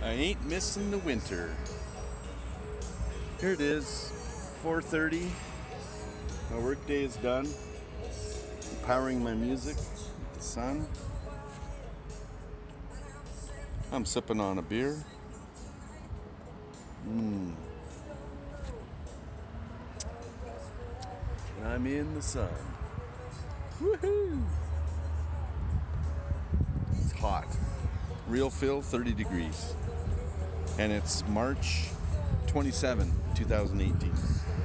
I ain't missing the winter. Here it is, 4:30. My work day is done. I'm powering my music with the sun. I'm sipping on a beer. And I'm in the sun. Woohoo! It's hot. Real feel, 30 degrees. And it's March 27, 2018.